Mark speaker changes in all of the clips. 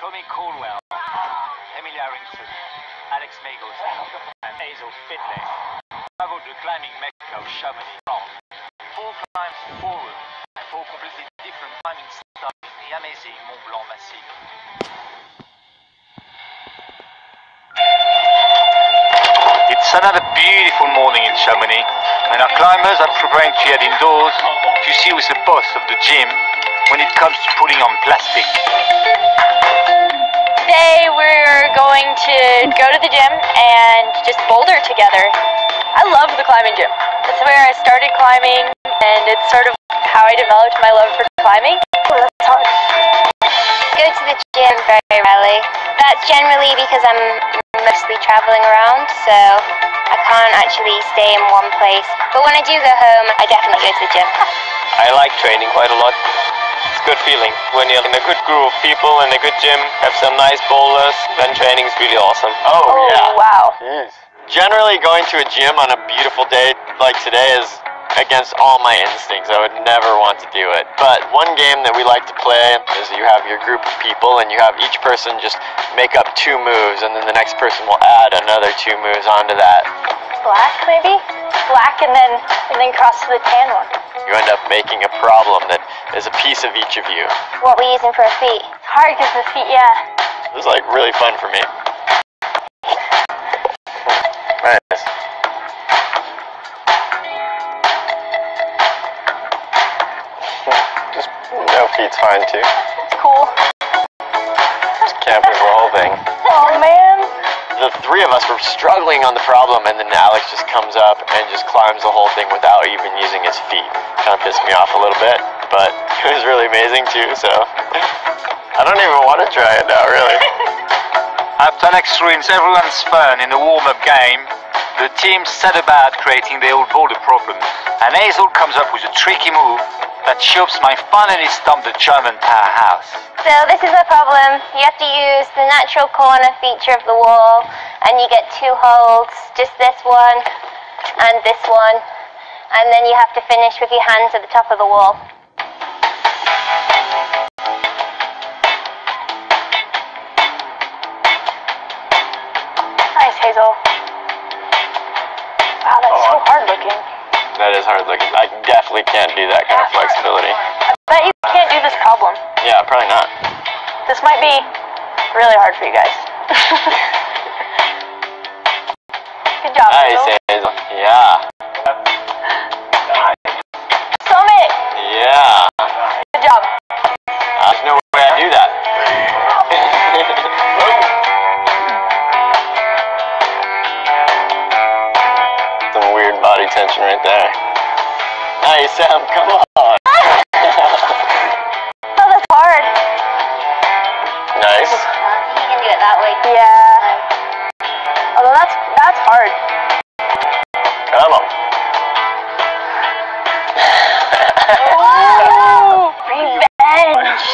Speaker 1: Tommy Caldwell, Emily Harrington, Alex Magels, and Hazel Findlay traveled to climbing Mecca of Chamonix, France. 4 climbs, 4 rooms, and 4 completely different climbing styles in the amazing Mont Blanc Massif. It's another beautiful morning in Chamonix, and our climbers are preparing to head indoors to see who's the boss of the gym when it comes to putting on plastic.
Speaker 2: Today we're going to go to the gym and just boulder together. I love the climbing gym. That's where I started climbing, and it's sort of how I developed my love for climbing. Oh, that's hard.
Speaker 3: Go to the gym very rarely. That's generally because I'm mostly traveling around, so I can't actually stay in one place. But when I do go home, I definitely go to the gym.
Speaker 4: I like training quite a lot. It's a good feeling. When you're in a good group of people in a good gym, have some nice boulders, then training is really awesome.
Speaker 2: Oh yeah. Wow.
Speaker 4: Jeez. Generally going to a gym on a beautiful day like today is against all my instincts. I would never want to do it. But one game that we like to play is you have your group of people and you have each person just make up 2 moves, and then the next person will add another 2 moves onto that.
Speaker 2: Black maybe? Black and then cross to the tan one.
Speaker 4: You end up making a problem that is a piece of each of you.
Speaker 3: What we're using for our feet.
Speaker 2: It's hard because the feet, yeah.
Speaker 4: This is like really fun for me. Nice. Just no feet's fine too.
Speaker 2: It's cool.
Speaker 4: Just can't move the whole thing.
Speaker 2: Oh man.
Speaker 4: The 3 of us were struggling on the problem, and then Alex just comes up and just climbs the whole thing without even using his feet. Kind of pissed me off a little bit, but it was really amazing too, so I don't even want to try it now, really.
Speaker 1: After next ruins everyone's fun in the warm-up game, the team set about creating their own boulder problems, and Hazel comes up with a tricky move that shows I finally stomped the German powerhouse.
Speaker 3: So this is the problem. You have to use the natural corner feature of the wall, and you get 2 holds, just this one and this one, and then you have to finish with your hands at the top of the wall.
Speaker 2: Nice, Hazel. Wow, that's so hard looking.
Speaker 4: That is hard looking. I definitely can't do that kind of flexibility.
Speaker 2: I bet you can't do this problem.
Speaker 4: Yeah, probably not.
Speaker 2: This might be really hard for you guys. Good job,
Speaker 4: Nice,
Speaker 2: Hazel.
Speaker 4: Hazel. Yeah.
Speaker 2: Summit!
Speaker 4: Yeah.
Speaker 2: Good job.
Speaker 4: There's no way I do that. Some weird body tension right there. Nice, Sam, come on.
Speaker 2: Oh, that's hard.
Speaker 4: Nice.
Speaker 3: You can do it that way.
Speaker 2: Yeah. Although that's hard.
Speaker 4: Come on.
Speaker 2: Oh, revenge.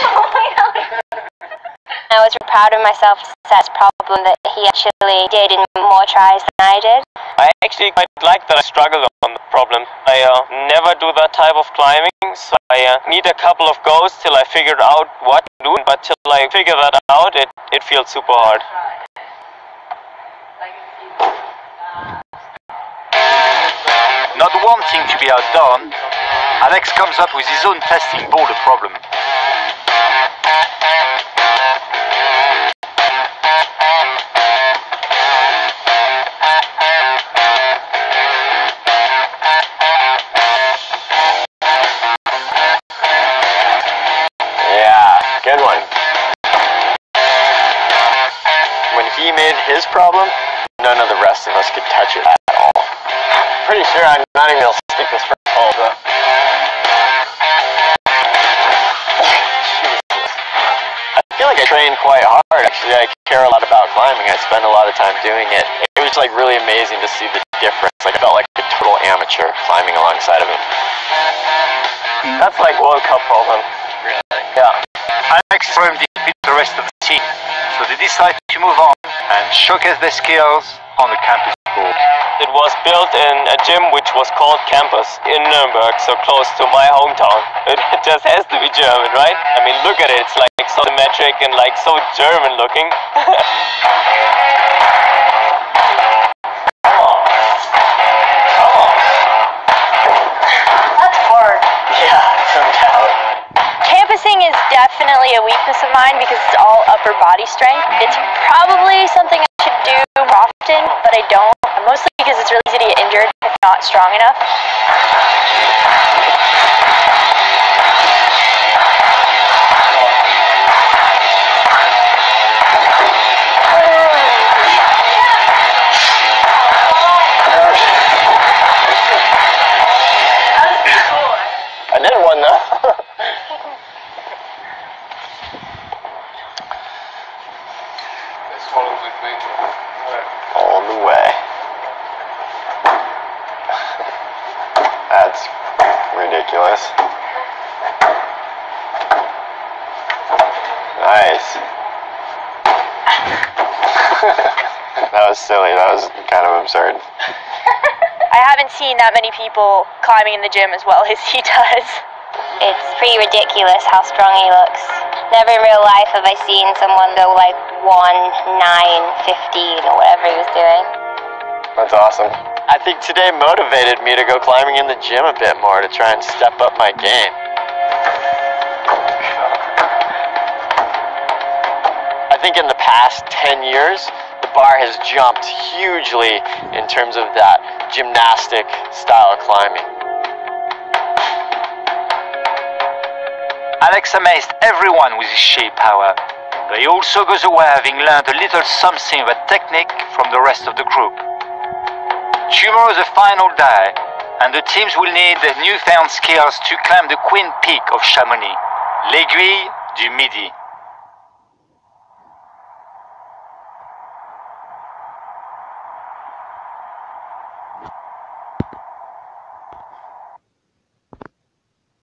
Speaker 3: I was proud of myself to set a problem that he actually did in more tries than I did.
Speaker 4: I actually quite like that I struggled on the problem. I never do that type of climbing, so I need a couple of goes till I figured out what to do, but till I figure that out, it feels super hard.
Speaker 1: Not wanting to be outdone, Alex comes up with his own testing boulder problem.
Speaker 4: Yeah, good one. When he made his problem, none of the rest of us could touch it at all. Pretty sure I'm not even able to stick this first hole, though. I feel like I train quite hard, actually. I care a lot about climbing. I spend a lot of time doing it. It was like really amazing to see the difference. Like I felt like a total amateur climbing alongside of him. That's like World Cup problem. Really? Yeah.
Speaker 1: Alex thrown defeat the rest of the team, so they decide to move on and showcase their skills on the campus board.
Speaker 4: It was built in a gym which was called Campus in Nuremberg, so close to my hometown. It just has to be German, right? I mean, look at it. It's like so symmetric and like so German looking.
Speaker 2: That's hard.
Speaker 4: Yeah, no doubt.
Speaker 2: Campusing is definitely a weakness of mine because it's all upper body strength. It's probably something I should do more often, but I don't. Mostly because it's really easy to get injured if not strong enough.
Speaker 4: I did one though. All the way. That's ridiculous. Nice. That was silly. That was kind of absurd.
Speaker 2: I haven't seen that many people climbing in the gym as well as he does.
Speaker 3: It's pretty ridiculous how strong he looks. Never in real life have I seen someone go like 1, 9, 15 or whatever he was doing.
Speaker 4: That's awesome. I think today motivated me to go climbing in the gym a bit more to try and step up my game. I think in the past 10 years, the bar has jumped hugely in terms of that gymnastic style of climbing.
Speaker 1: Alex amazed everyone with his sheer power, but he also goes away having learned a little something about technique from the rest of the group. Tomorrow is the final day, and the teams will need their newfound skills to climb the Queen Peak of Chamonix, l'Aiguille du Midi.